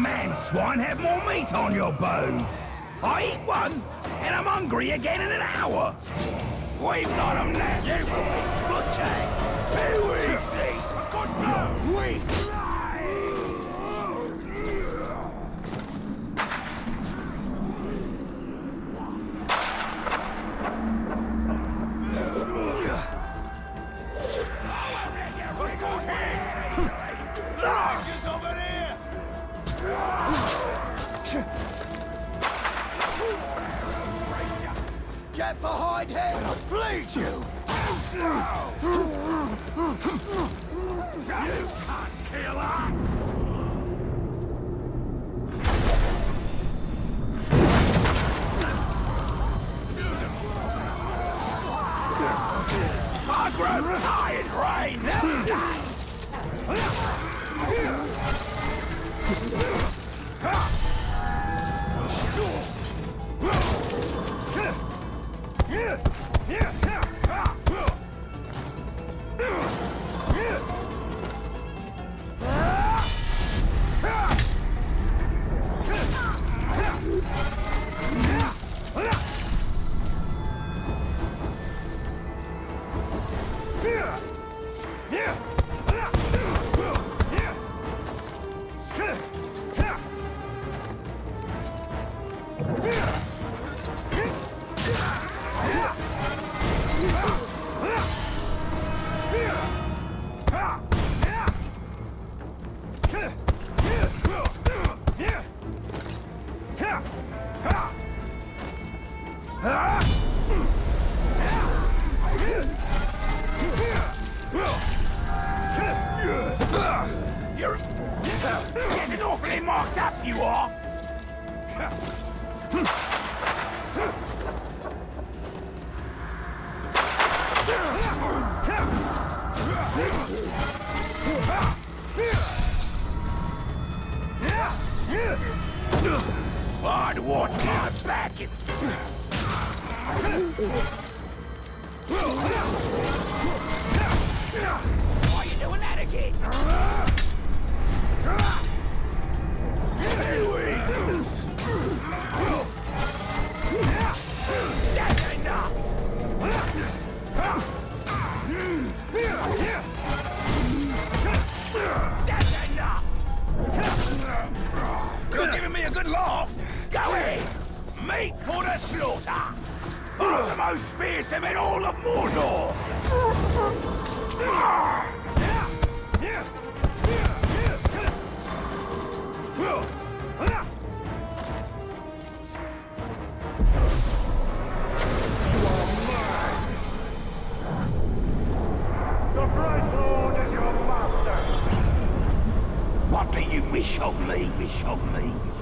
man swine have more meat on your bones. I eat one, and I'm hungry again in an hour. We've got 'em now. You will be butchered. Too easy. Good no. We fly. Over here. Get behind him! I'll bleed you! You can't kill us! I grow tired, Rain! You're getting awfully marked up, you are! I'd watch my back. Why are you doing that again? That's enough! That's enough! You're giving me a good laugh! Go ahead! Meat for the slaughter! For the most fearsome in all of Mordor! What do you wish of me?